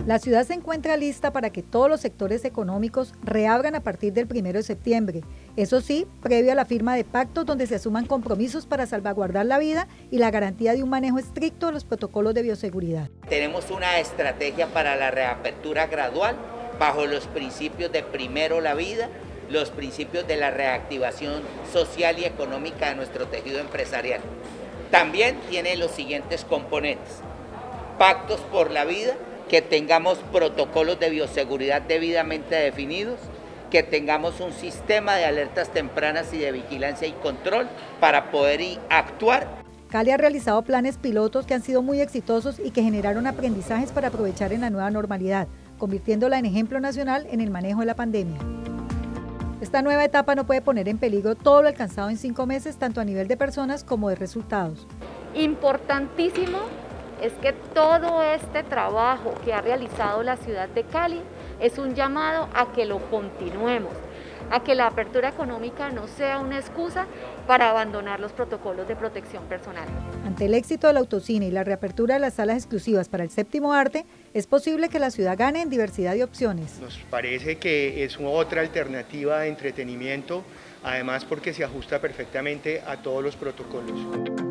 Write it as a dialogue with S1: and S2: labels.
S1: La ciudad se encuentra lista para que todos los sectores económicos reabran a partir del 1 de septiembre. Eso sí, previo a la firma de pactos donde se asuman compromisos para salvaguardar la vida y la garantía de un manejo estricto de los protocolos de bioseguridad.
S2: Tenemos una estrategia para la reapertura gradual bajo los principios de primero la vida, los principios de la reactivación social y económica de nuestro tejido empresarial. También tiene los siguientes componentes: pactos por la vida, que tengamos protocolos de bioseguridad debidamente definidos, que tengamos un sistema de alertas tempranas y de vigilancia y control para poder actuar.
S1: Cali ha realizado planes pilotos que han sido muy exitosos y que generaron aprendizajes para aprovechar en la nueva normalidad, convirtiéndola en ejemplo nacional en el manejo de la pandemia. Esta nueva etapa no puede poner en peligro todo lo alcanzado en 5 meses, tanto a nivel de personas como de resultados.
S3: Importantísimo es que todo este trabajo que ha realizado la ciudad de Cali es un llamado a que lo continuemos, a que la apertura económica no sea una excusa para abandonar los protocolos de protección personal.
S1: Ante el éxito del autocine y la reapertura de las salas exclusivas para el séptimo arte, es posible que la ciudad gane en diversidad de opciones.
S4: Nos parece que es otra alternativa de entretenimiento, además porque se ajusta perfectamente a todos los protocolos.